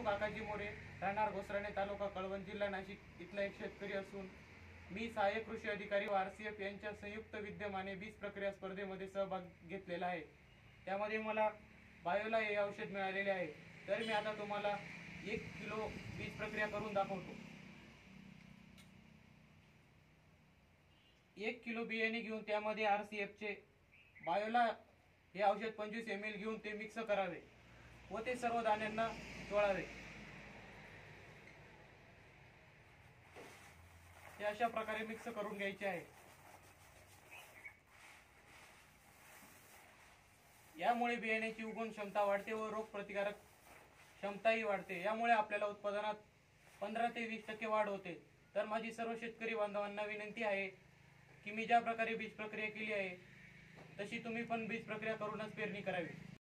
काकाजी मोरे, राहणार घोसराणे, तालुका कळवण, जिल्हा नाशिक इथला एक शेतकरी असून मी सहाय्यक कृषी अधिकारी व RCF यांच्या संयुक्त विद्यमाने बीज प्रक्रिया स्पर्धेमध्ये सहभाग घेतलेला आहे। त्यामध्ये मला बायोला हे औषध मिळालेले आहे। तर मी आता तुम्हाला 1 किलो बीज प्रक्रिया करून दाखवतो। 1 किलो बियाणे घेऊन त्यामध्ये RCF चे बायोला हे औषध 25 ml घेऊन ते मिक्स करावे व ते सर्व दाण्यांना चोळावे। हे अशा प्रकारे मिक्स करून घ्यायचे आहे। यामुळे बियाण्याची उगवण क्षमता वाढते व रोग प्रतिकारक क्षमताही वाढते। यामुळे आपल्याला उत्पादनात 15 ते 20% वाढ होते। तर माझी सर्व शेतकरी बांधवांना विनंती आहे की मी ज्या प्रकारे बीज प्रक्रिया केली आहे तशी तुम्ही पण बीज प्रक्रिया करूनच पेरणी करावी।